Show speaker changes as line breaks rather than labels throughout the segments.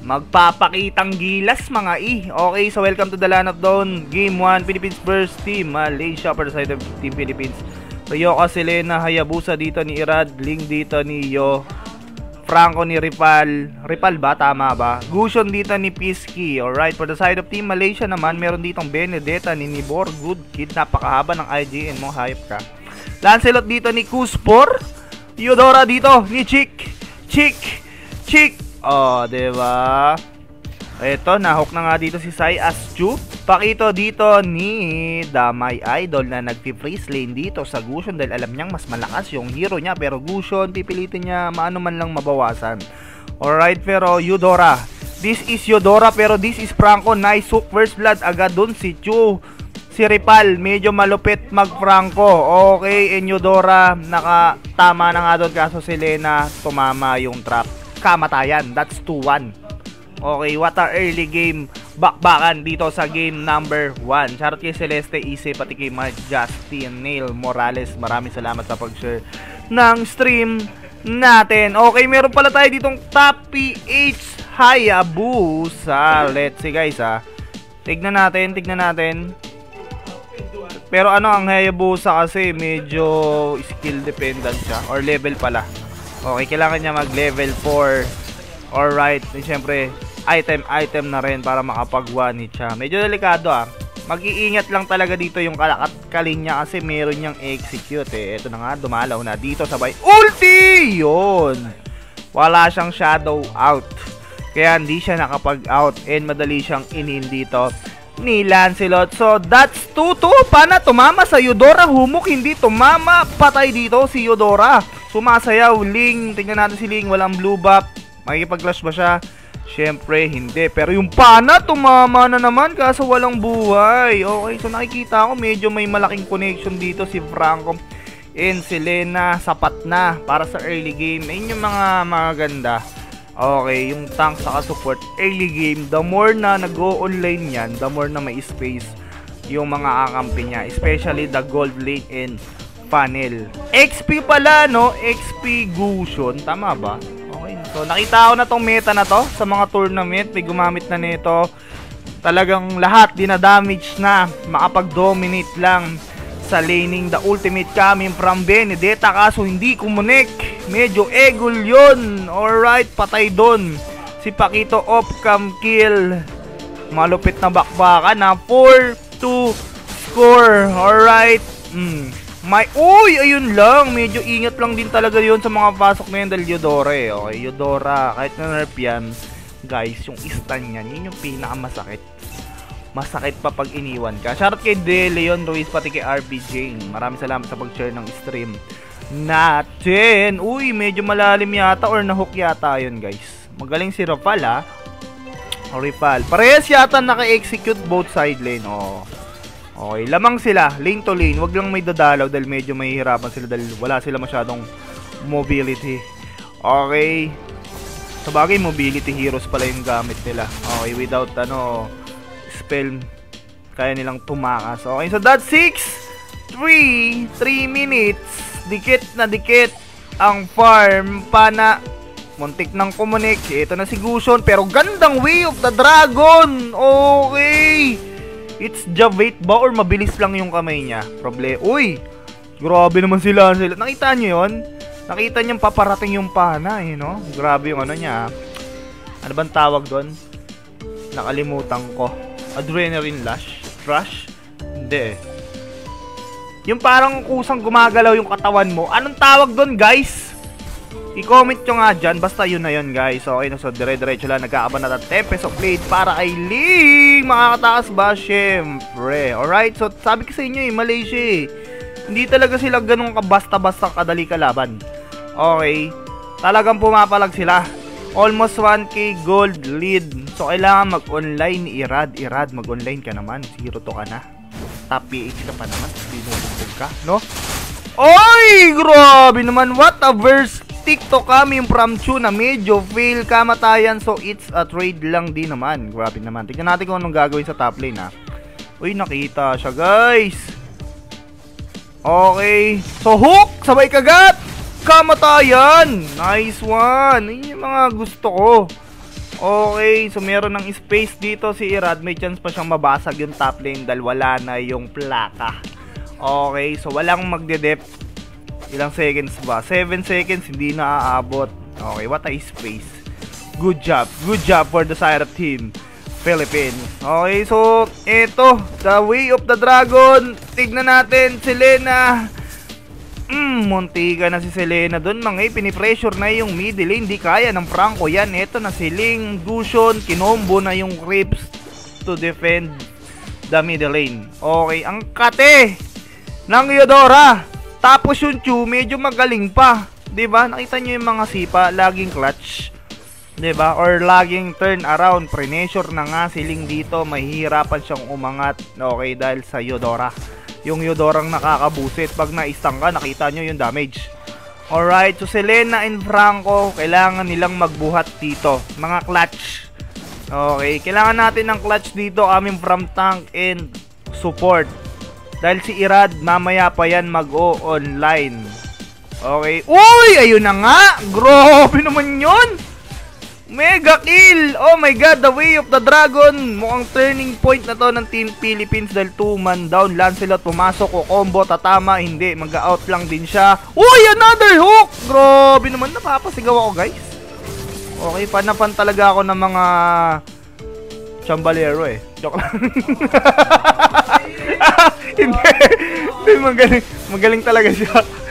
Magpapakitang gilas mga Okay, so welcome to the Land of Dawn. Game 1, Philippines vs Team Malaysia for the side of Team Philippines. Ryoka, Selena, Hayabusa dito ni Irad, Ling dito ni Yo, Franco ni Ripal. Ripal ba? Tama ba? Gusion dito ni Pisky. Alright, for the side of Team Malaysia naman, meron ditong Benedetta ni Nibor. Good kid, napakahaba ng IGN mo, hype ka. Lancelot dito ni Kuspor. Eudora dito ni Chick. Oh, diba? Ito, nahook na nga dito si Sai Aschu. Pakito dito ni Damay Idol na nag-freeze lane dito sa Gusion dahil alam niyang mas malakas yung hero niya. Pero Gusion, pipilitin niya maano man lang mabawasan. Alright, pero Eudora. This is Eudora pero this is Franco. Nice hook, first blood agad dun si Chu. Si Ripal, medyo malupit mag-Franco. Okay, and Eudora, nakatama na nga doon kaso si Selena, tumama yung trap. Kamatayan, that's 2-1. Okay, what a early game. Bakbakan dito sa game number 1. Shoutout kay Celeste, Ise, pati kay Justin, Neil, Morales. Maraming salamat sa pag-share ng stream natin. Okay, meron pala tayo ditong top PH Hayabusa. Let's see guys ha. Tignan natin. Pero ano, ang Hayabusa kasi medyo skill dependent siya. Or level pala. Okay, kailangan niya mag level 4. Alright, siyempre item na rin para makapag 1 hit siya. Medyo delikado Mag-iingat lang talaga dito yung kalin niya kasi meron niyang execute Ito na nga, dumalaw na dito sabay ulti! Yun! Wala siyang shadow out. Kaya hindi siya nakapag out and madali siyang inin dito ni Lancelot. So that's 2-2. Pana tumama sa Eudora. Humok hindi tumama. Patay dito si Eudora. Sumasayaw, Ling. Tingnan natin si Ling, walang blue buff. Makikipag-clash ba siya? Siyempre, hindi. Pero yung Pana, tumama na naman kaso walang buhay. Okay, so nakikita ko medyo may malaking connection dito si Franco and Selena. Sapat na para sa early game. Ayun yung mga maganda. Okay, yung tank saka support early game, the more na nag-o-online yan, the more na may space yung mga kakampi niya. Especially the gold lane and panel. XP pala, no? XP Gusion. Tama ba? Okay. So, nakita ko na tong meta na to sa mga tournament. May gumamit na nito. Talagang lahat dinadamage na. Makapag-dominate lang sa laning. The ultimate coming from Benedetta. Kaso hindi kumunik. Medyo egol yun. Alright, patay doon. Si Pakito off-cam kill. Malupit na bakbakan na. 4-2 score. Alright. Uy, ayun lang. Medyo ingat lang din talaga yun sa mga pasok na yun dahil Eudora Okay, Eudora, kahit na nerf yan, guys, yung stun yan, yun yung pinakamasakit. Masakit pa pag iniwan ka. Shoutout kay De Leon Ruiz, pati kay RB Jane. Maraming salamat sa pag-share ng stream natin. Uy, medyo malalim yata or nahook yata yun, guys. Magaling si Ripal Ripal. Parehas yata naka-execute both side lane. Okay, lamang sila, lane to lane. Wag lang may dadalaw dahil medyo mahihirapan sila dahil wala sila masyadong mobility. Okay. Sabagay, mobility heroes pala yung gamit nila. Okay, without spell, kaya nilang tumakas. Okay, so that's 6-3 minutes. Dikit na dikit ang farm. Pana, muntik ng kumunik. Ito na si Gusion, pero gandang Way of the Dragon. Okay. It's Javate ba or mabilis lang yung kamay niya? Uy! Grabe naman sila. Nakita nyo yun? Nakita niyang paparating yung Pana no? Grabe yung niya. Ano bang tawag doon? Nakalimutan ko. Adrenaline rush? Hindi Yung parang kusang gumagalaw yung katawan mo. Anong tawag doon, guys? I-comment nyo nga dyan. Basta yun na yun, guys. Okay, so dire-diretso lang. Nagkakaban na 10 peso plate para kay Ling. Makakatakas ba? Siyempre. Alright, so sabi ko sa inyo Malaysia hindi talaga sila ganun basta-basta kadali kalaban. Okay, talagang pumapalag sila. Almost 1k gold lead. So kailangan mag-online ni Irad. Mag-online ka naman. 0-2 ka na. Top PH ka pa naman. Binubugbog ka, no? Oy! Grabe naman. What a verse. TikTok coming from Chu na medyo fail kamatayan. So it's a trade lang din naman. Grabe naman. Tignan natin kung anong gagawin sa top lane Uy, nakita siya, guys. Okay. So hook, sabay kagat. Kamatayan. Nice one. Yun yung mga gusto ko. Okay, so meron ng space dito si Irad. May chance pa siyang mabasag yung top lane dahil wala na yung plaka. Okay, so walang magde-dep. Ilang seconds ba? 7 seconds, hindi na aabot. Okay, what a space. Good job for the Syrup team Philippines. Okay, so eto, the way of the dragon. Tignan natin, Selena. Muntika na si Selena doon, mga pinipressure na yung middle lane. Di kaya ng Franco yan. Eto na si Ling, Gusion, kinombo na yung creeps to defend the middle lane. Okay, ang kate ng Eudora. Tapos yung Chu, medyo magaling pa. Diba? Nakita nyo yung mga sipa, laging clutch. Diba? Or laging turn around. Pre-pressure na nga si Ling dito. Mahihirapan siyang umangat. Okay, dahil sa Eudora. Yung Eudorang nakakabusit. Pag na-stun ka, nakita nyo yung damage. Alright, so Selena and Franco, kailangan nilang magbuhat dito. Mga clutch. Okay, kailangan natin ng clutch dito, coming from tank and support. Dahil si Irad, mamaya pa yan mag-o-online. Okay. Uy! Ayun na nga! Grabe naman yun! Mega kill! Oh my god, the way of the dragon! Mukhang turning point na to ng Team Philippines dahil 2-man down. Lancelot pumasok o combo, tatama, hindi. Mag-out lang din siya. Uy! Another hook! Grabe naman, napapasigaw ako guys. Okay, fan talaga ako ng mga chambalero eh. Joke lang. Hindi, magaling talaga siya.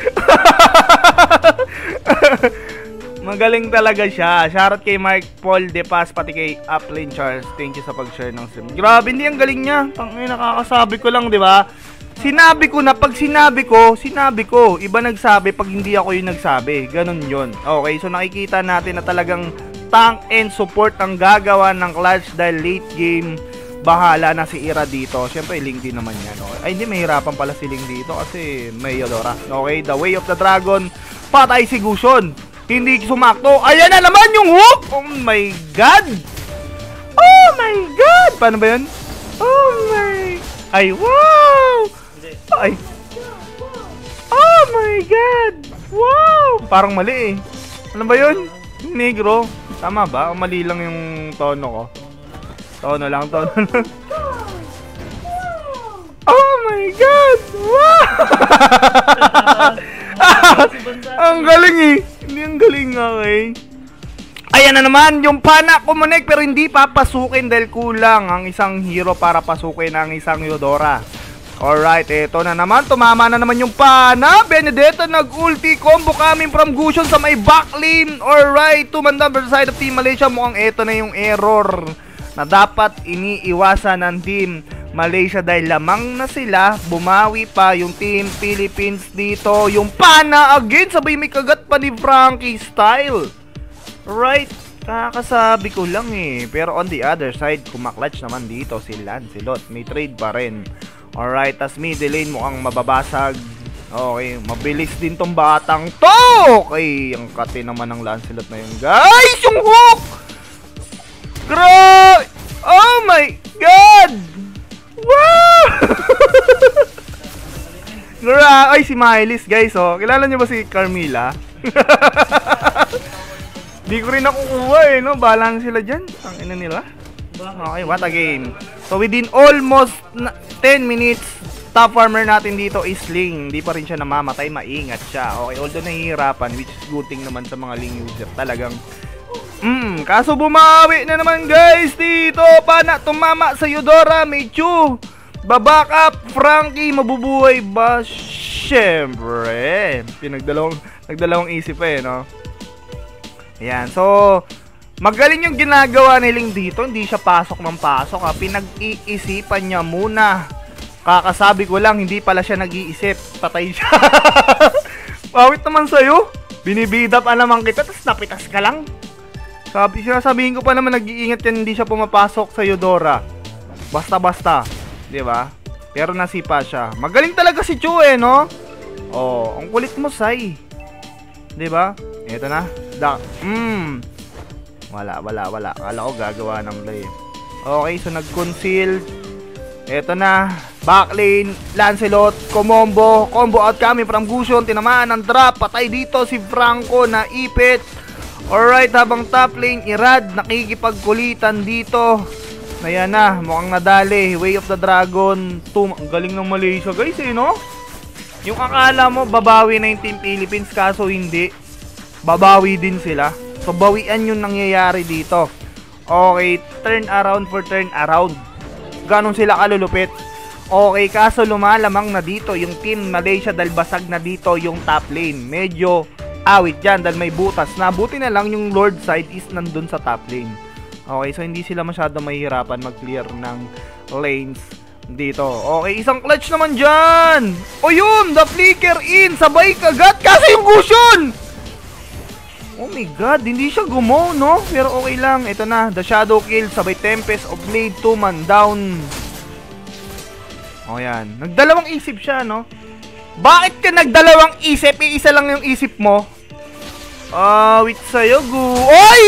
Magaling talaga siya. Shoutout kay Mark Paul De Paz, pati kay Uplane Charles. Thank you sa pag-share ng stream. Grabe, hindi ang galing niya. Tangay, nakakasabi ko lang, di ba? Sinabi ko na, pag sinabi ko. Iba nagsabi pag hindi ako yung nagsabi. Ganun yun. Okay, so nakikita natin na talagang tank and support ang gagawa ng clutch dahil late game. Bahala na si Ira dito. Siyempre, Ling din naman yan. Okay. Ay, hindi, mahirapan pala si Ling dito kasi may Eudora. Okay, the way of the dragon. Patay si Gusion. Hindi sumakto. Ayan na naman yung hook! Oh my god! Oh my god! Paano ba yun? Oh my... Ay, wow! Ay. Oh my god! Wow! Parang mali eh. Ano ba yun? Negro. Tama ba? O mali lang yung tono ko? Tono lang. Oh my god! Wow! Ang galing eh. Hindi ang galing okay. Ayan na naman yung pana kumonek pero hindi papasukin dahil kulang ang isang hero para pasukin ang isang Eudora. Alright, eto na naman. Tumama na naman yung pana. Benedetta nag-ulti combo coming from Gusion sa may backlane. Alright, 2-man down versus side of Team Malaysia. Mukhang eto na yung error na dapat iniiwasan ng Team Malaysia dahil lamang na sila. Bumawi pa yung Team Philippines dito. Yung pana again, sabay may kagat pa ni Frankie style. Right, kakasabi ko lang eh. Pero on the other side, kumaklatch naman dito si Lancelot. May trade pa rin. Alright, tas middle lane mukhang mababasag. Okay, mabilis din tong batang to. Okay, ang kate naman ng Lancelot na yun guys. Yung hook! Grabe! Oh my god! Wow! Ay, si Mylis, guys, oh. Kilala niyo ba si Carmilla? Di ko rin nakukuha, eh, no? Bahala na sila dyan. Ang ina nila. Okay, what a game. So, within almost 10 minutes, top farmer natin dito is Ling. Hindi pa rin siya namamatay. Maingat siya. Okay, although nahihirapan, which is good thing naman sa mga Ling user. Talagang kaso bumawi na naman guys dito. Pana tumama sa Eudora. May Chu. Baback up. Frankie mabubuhay ba? Siyempre. Nagdalawang isip pa eh, no? Ayan. So, magaling yung ginagawa ni Ling dito. Hindi siya pasok ng pasok ha. Pinag-iisipan niya muna. Kakasabi ko lang, hindi pala siya nag-iisip. Patay siya. Pawit naman sa'yo. Binibida pa naman kita. Tapos napitas ka lang. Sabihin ko pa naman nag-iingat yan, hindi siya pumapasok sa Eudora. Basta-basta, 'di ba? Pero nasipa siya. Magaling talaga si Chu eh, no? Oh, ang kulit mo, Sai. 'Di ba? Ito na. Wala. Akala ko gagawa ng play. Okay, so nag-conceal. Ito na. Backlane, Lancelot, combo out coming from Gusion. Tinamaan ng drop. Patay dito si Franco na ipit. Alright, habang top lane, Irad, nakikipagkulitan dito. Ayan na, mukhang nadali. Way of the Dragon. Ang galing ng Malaysia, guys, eh, no? Yung akala mo, babawi na yung Team Philippines, kaso hindi. Babawi din sila. So, bawian yung nangyayari dito. Okay, turn around for turn around. Ganon sila kalulupit. Okay, kaso lumalamang na dito yung Team Malaysia dahil basag na dito yung top lane. Medyo awit dyan dahil may butas na. Buti na lang yung Lord side is nandun sa top lane. Okay, so hindi sila masyado mahihirapan mag-clear ng lanes dito. Okay, isang clutch naman dyan. O yun, the flicker in. Sabay kagat kasi yung Gusion. Oh my god, hindi siya gumaw, no? Pero okay lang, ito na, the shadow kill, sabay Tempest of Blade, 2 man down. O yan, nagdalawang isip siya, no? Bakit ka nagdalawang isip? Iisa lang yung isip mo? Wait sa'yo, Oy!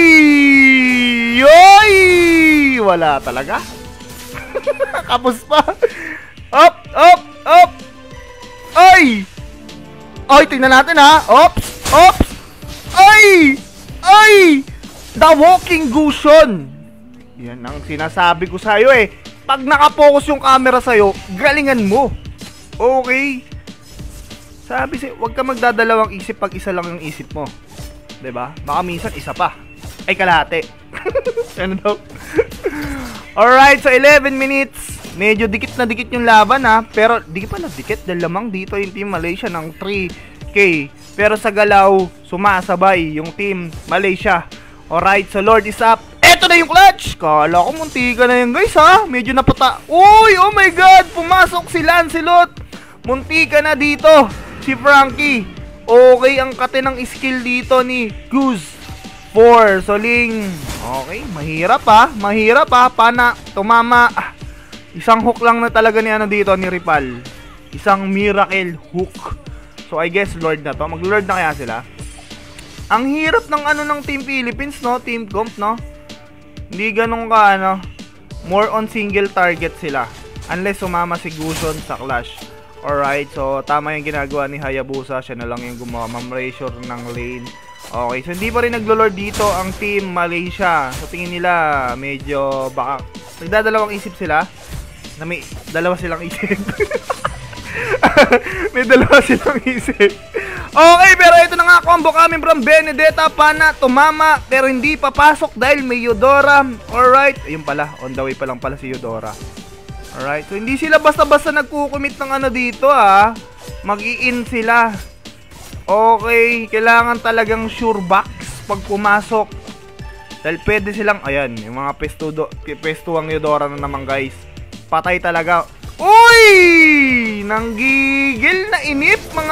Oy! Wala talaga. Kapos pa. Up, up, up. Ay! Ay, tingnan natin, ha? Ops, ops. Ay! Ay! The Walking Gusion! Yan ang sinasabi ko sa'yo eh. Pag nakapokus yung camera sa'yo, galingan mo. Okay? Sabi sa'yo, huwag ka magdadalawang isip pag isa lang yung isip mo. 'Di ba? Baka minsan isa pa. Ay, kalahati. Ano daw? Alright, so 11 minutes. Medyo dikit na dikit yung laban, ha. Pero di pa na dikit dahil lamang dito yung Team Malaysia ng 3K. Pero sa galaw, sumasabay yung Team Malaysia. Alright, so Lord is up. Eto na yung clutch! Kala ko muntika na yun, guys, ha? Medyo napata. Uy, oh my god! Pumasok si Lancelot. Muntika na dito si Frankie. Okay, ang kate ng skill dito ni Goose 4. So, Ling. Okay, mahirap, ha? Mahirap, ha? Pana, tumama. Isang hook lang na talaga ni ano dito, ni Ripal. Isang miracle hook. So, I guess Lord na to. Mag-Lord na kaya sila. Ang hirap ng ano ng Team Philippines, no? Team Comp, no? Hindi ganun ka, ano? More on single target sila. Unless sumama si Gusion sa clash. Alright, so tama yung ginagawa ni Hayabusa. Siya na lang yung gumawa. Mam-ratio ng lane. Okay, so hindi pa rin naglo-Lord dito ang Team Malaysia. So, tingin nila, medyo baka nagdadalawang isip sila. Na may dalawa silang isip. May dalawa silang isip. Okay, pero ito na nga, combo coming from Benedetta. Pana, tumama, pero hindi papasok dahil may Eudora. Alright, ayun pala, on the way pa lang pala si Eudora. Alright, so hindi sila basta-basta nagkukumit ng ano dito, ha. Mag-i-in sila. Okay, kailangan talagang sure box pag pumasok. Dahil pwede silang, ayan, yung mga pestuang Eudora na naman, guys. Patay talaga. Uy! Nanggigil na inip, mga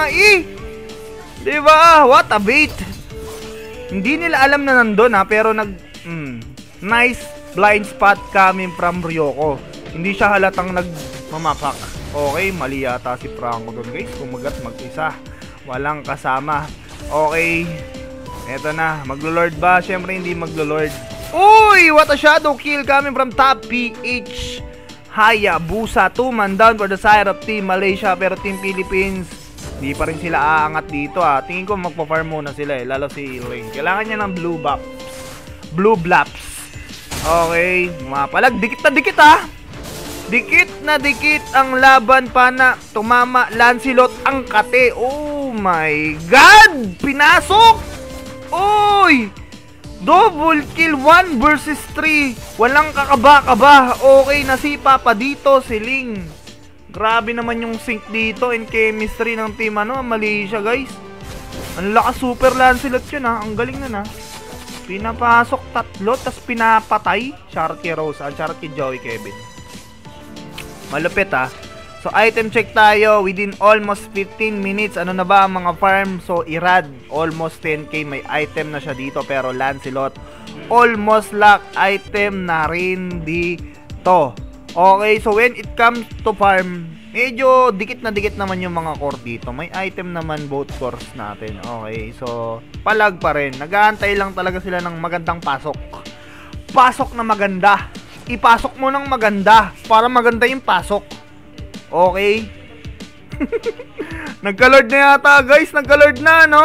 diba? What a bait! Hindi nila alam na nandun, ha, pero nice blind spot coming from Ryoko. Hindi siya halatang nagmamapak. Okay, mali yata si Franco doon, guys. Kumagat mag-isa. Walang kasama. Okay. Eto na. Maglo-Lord ba? Siyempre hindi maglo-Lord. Uy! What a shadow kill coming from top PH. Hayabusa, 2 man down for the side of Team Malaysia. Pero Team Philippines, di pa rin sila aangat dito, ha. Tingin ko magpa-farm muna sila, eh. Lalo si Ring. Kailangan niya ng blue buffs. Blue blaps. Okay. Mapalag. Dikit na dikit, ha. Dikit na dikit ang laban. Pana, tumama. Lancelot ang kate. Oh my god. Pinasok. Uy. Double kill, 1 versus 3. Walang kakaba-kaba. Okay, nasipa pa dito si Ling. Grabe naman yung sync dito and chemistry ng team Malaysia, guys. Ang lakas, super Lancelot yun, ha. Ang galing na, ha. Pinapasok tatlo, tas pinapatay. Charot kay Rose, charot kay Joey Kevin. Malupit, ha. So, item check tayo within almost 15 minutes. Ano na ba ang mga farm? So, Irad, almost 10k. May item na siya dito. Pero Lancelot, almost lock item na rin dito. Okay, so when it comes to farm, medyo dikit na dikit naman yung mga core dito. May item naman both cores natin. Okay, so palag pa rin. Nag-aantay lang talaga sila ng magandang pasok. Pasok na maganda. Ipasok mo ng maganda para maganda yung pasok. Okay? Nagka-Lord na yata, guys. Nagka-Lord na, no?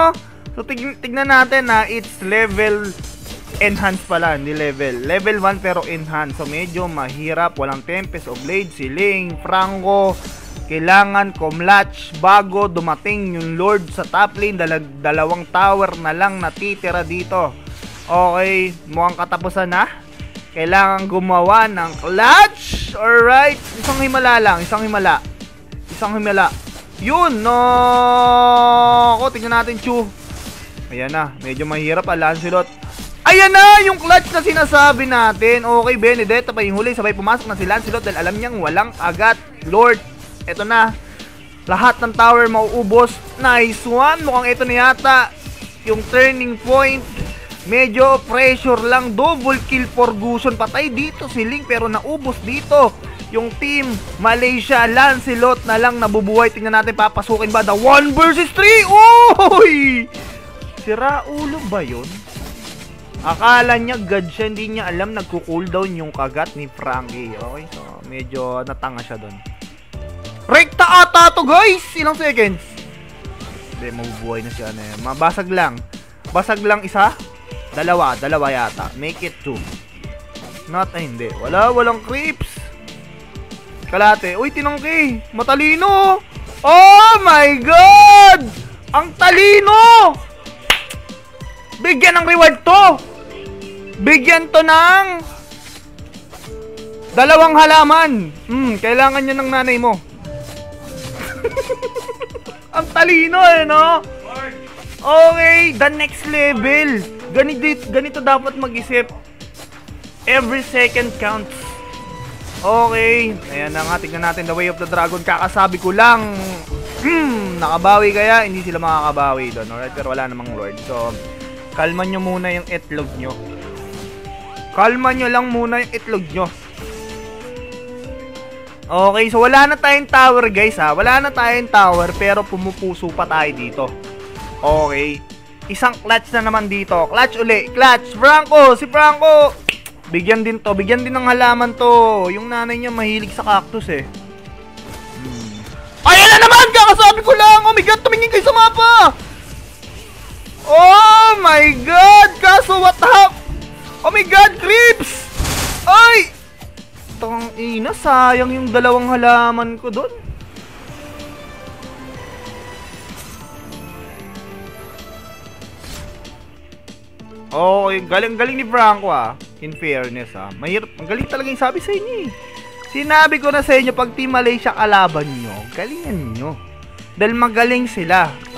So, tignan natin na it's level enhance pala, hindi level. Level 1 pero enhance. So, medyo mahirap. Walang Tempest of Blade, Siling, Franco. Kailangan Comlatch bago dumating yung Lord sa top lane. Dalawang tower na lang natitira dito. Okay, mukhang katapusan na. Kailangan gumawa ng clutch. Alright, isang himala lang. Isang himala. Yun, no. Ako, tingnan natin, Chu. Ayan na, medyo mahirap. Lancelot. Ayan na, yung clutch na sinasabi natin. Okay, Benedetta pa yung huli. Sabay pumasok na si Lancelot dahil alam niyang walang agat. Lord, eto na. Lahat ng tower mauubos. Nice one. Mukhang ito na yata yung turning point. Medyo pressure lang. Double kill for Gusion. Patay dito si Link pero naubos dito yung team Malaysia. Lancelot na lang nabubuhay. Tingnan natin papasukin ba the 1 versus 3. Uy! Sira ulo ba yun? Akala niya god siya. Hindi niya alam nagko-cooldown yung kagat ni Frankie. Okay, so medyo natanga siya doon. Rekta ata to guys. Ilang seconds? Hindi, mabubuhay na siya. Mabasag lang. Basag lang isa. Dalawa yata. Make it 2. Not, ay hindi. Walang creeps. Kalate. Uy, tinangki. Matalino. Oh my God! Ang talino! Bigyan ng reward to. Bigyan to ng 2 halaman. Kailangan yan ng nanay mo. Ang talino no? Okay, the next level. Ganito dapat mag-isip. Every second counts. Okay, ayan na nga, tignan natin the way of the dragon. Kakasabi ko lang, nakabawi kaya? Hindi sila makakabawi doon, alright? Pero wala namang lord. So, kalman nyo muna yung itlog nyo. Kalman nyo lang muna yung itlog nyo. Okay, so wala na tayong tower guys ha. Wala na tayong tower pero pumupuso pa tayo dito. Okay. Isang clutch na naman dito. Clutch uli. Clutch. Franco. Si Franco. Bigyan din to. Bigyan din ng halaman to. Yung nanay niya mahilig sa cactus eh. Ayan na naman! Kakasabi ko lang! Oh my God! Tumingin kayo sa mapa! Oh my God! Kaso what up? Oh my God! Creeps! Ay! Tang ina. Sayang yung 2 halaman ko doon. Okay, galing ni Franco ah. In fairness ah. Mahirap, ang galing talaga yung sabi sa inyo eh. Sinabi ko na sa inyo, pag Team Malaysia kalaban nyo, galingan nyo. Dahil magaling sila.